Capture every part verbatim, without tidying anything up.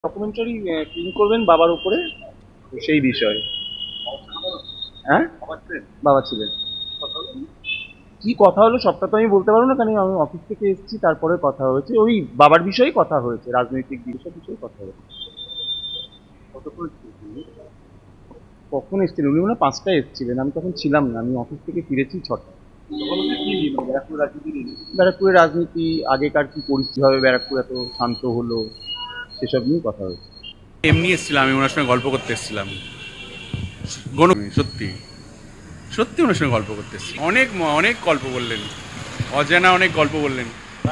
Documentary film করবেন বাবার উপরে, সেই বিষয়ে। হ্যাঁ, বাবা ছিলেন। কি কথা হলো সবটা তো আমি বলতে পারবো না, কারণ আমি অফিস থেকে এসেছি, তারপরে কথা হয়েছে, ওই বাবার বিষয়ে কথা হয়েছে, রাজনৈতিক বিষয় বিষয়ে কথা হয়েছে। কখন এসেছিলেন উনি? মনে হয় পাঁচটায় এসেছিলেন, আমি তখন ছিলাম না, আমি অফিস থেকে ফিরেছি ছটা। ব্যারাকপুরের রাজনীতি, আগেকার কি পরিস্থিতি হবে, ব্যারাকপুর এত শান্ত হলো, সেসব নিয়ে কথা হয়েছে। এমনি এসেছিলাম, আমি ওনার সঙ্গে গল্প করতে এসেছিলাম। সত্যি সত্যি ওনার সঙ্গে গল্প করতে এসেছি, অনেক অনেক গল্প বললেন, অজানা অনেক গল্প বললেন।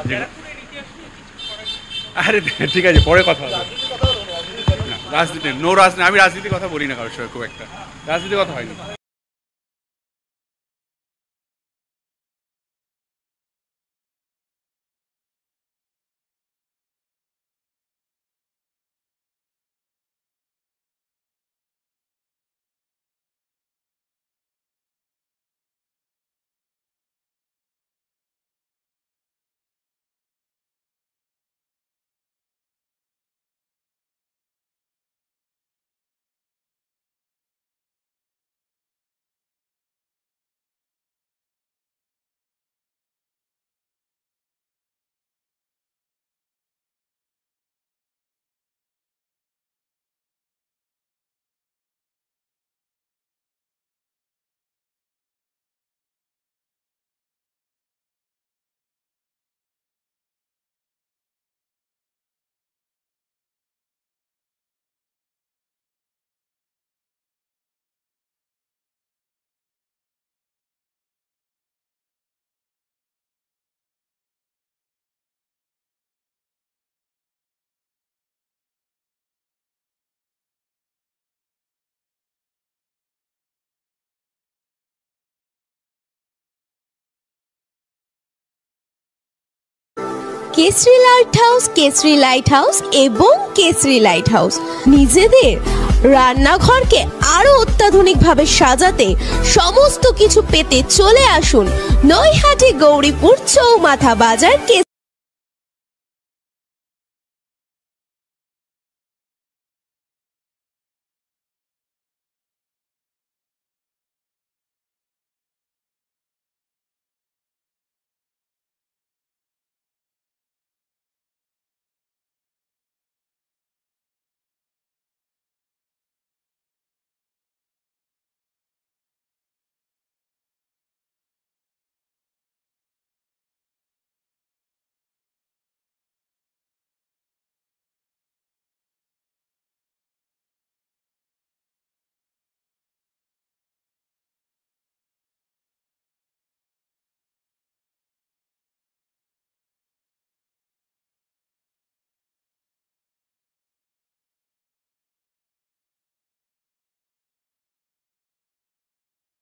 আরে ঠিক আছে, পরে কথা হবে। রাজনীতি নো রাজনীতি, আমি রাজনীতির কথা বলি না কারোর সঙ্গে, খুব একটা রাজনীতির কথা হয়নি। Kesari lighthouse, Kesari lighthouse এবং কেসরি লাইট হাউস নিজেদের রান্নাঘরকে আরো অত্যাধুনিকভাবে সাজাতে, সমস্ত কিছু পেতে চলে আসুন নৈহাটি গৌরীপুর চৌমাথা বাজার।